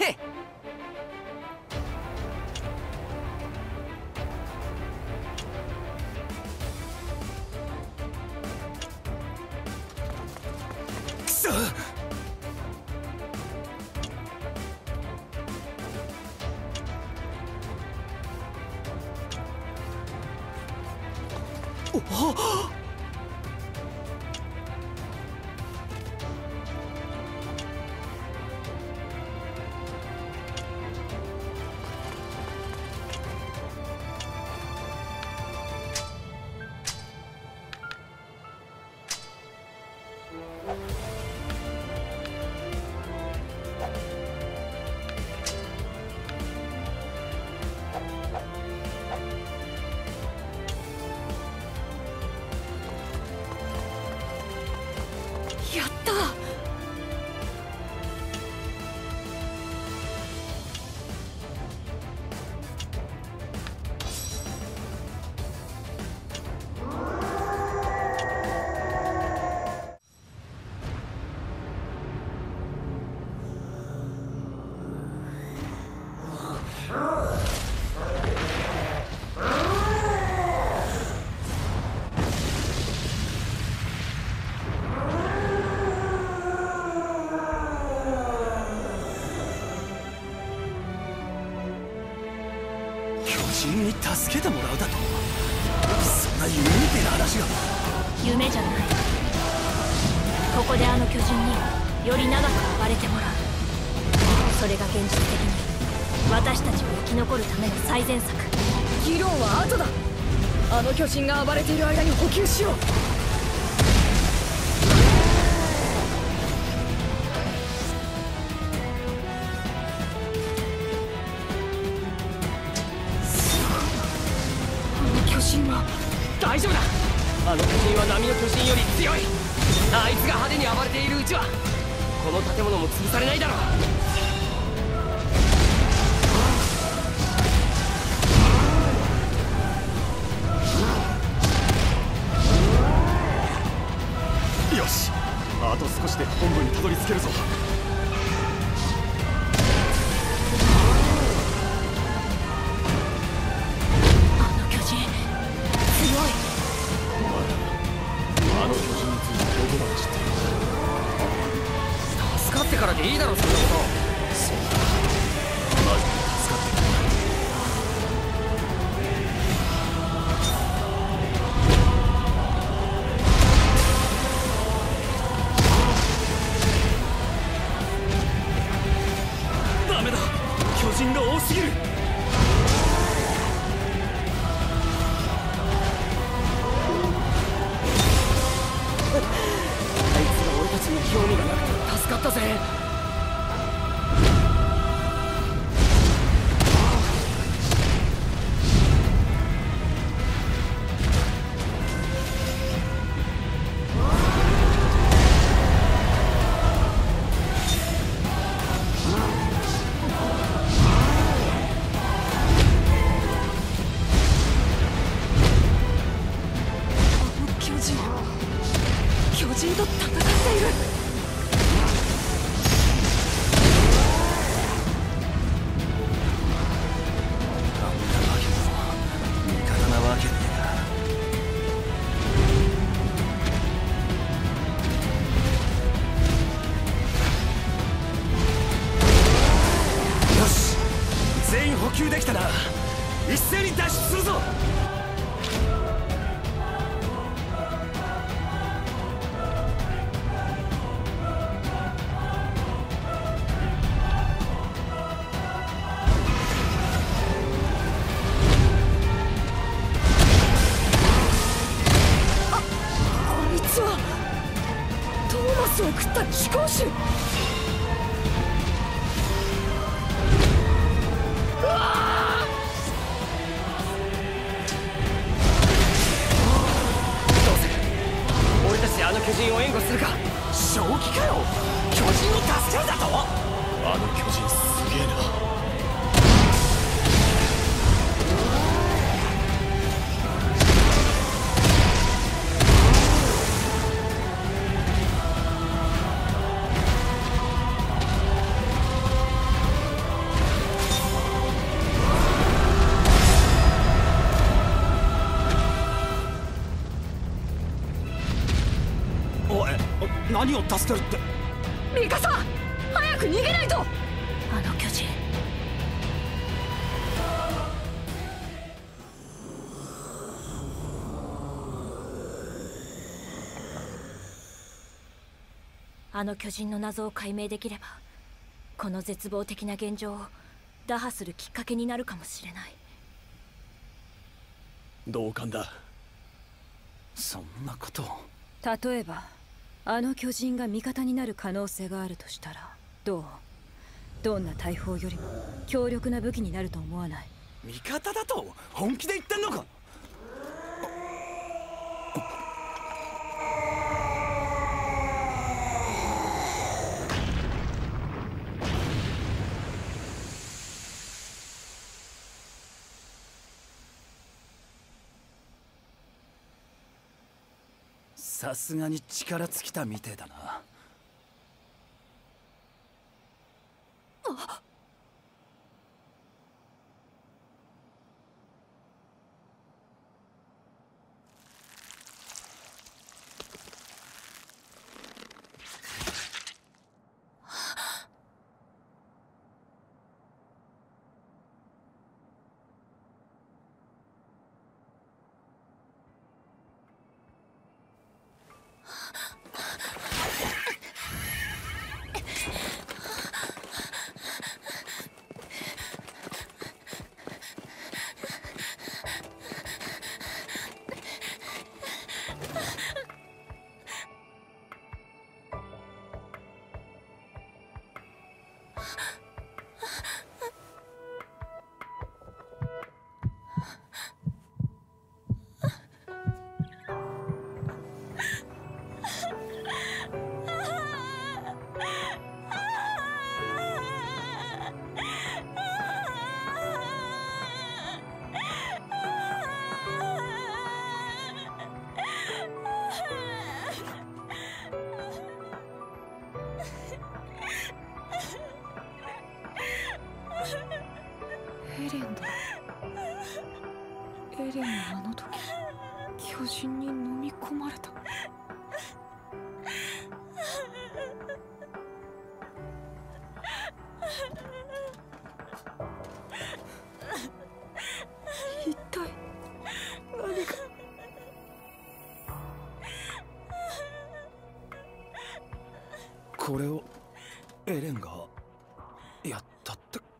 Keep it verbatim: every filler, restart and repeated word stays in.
け。 くそ。おっ。 やった。 巨人に助けてもらうだと。そんな夢みてえな話が。 夢じゃない。ここであの巨人により長く暴れてもらう。それが現実的に私たちが生き残るための最善策。 議論は後だ。あの巨人が暴れている間に補給しよう。 大丈夫だ。あの巨人は波の巨人より強い。あいつが派手に暴れているうちはこの建物も潰されないだろう。よし、あと少しで本部にたどり着けるぞ。 助かってからでいいだろ、そんなこと。 そうだ、マジで助かってくれ。ダメだ、巨人が多すぎる。 興味がなくて助かったぜ。 あの巨人、巨人と戦っている。 補給できたな。一斉に脱出するぞ。 あ、こいつはトーマスを食った貴公子。 あの巨人を援護するか。 正気かよ。巨人を助けるだと。あの巨人すげえな。 何を助けるって。 ミカサ、早く逃げないと。 あの巨人、あの巨人の謎を解明できれば、この絶望的な現状を打破するきっかけになるかもしれない。 同感だ。そんなことを。 例えばあの巨人が味方になる可能性があるとしたらどう？どんな大砲よりも強力な武器になると思わない？ 味方だと本気で言ってんのか。さすがに力尽きたみてえだな。 エレンだ。エレンはあの時巨人に飲み込まれた。一体何が。 これをエレンがやったって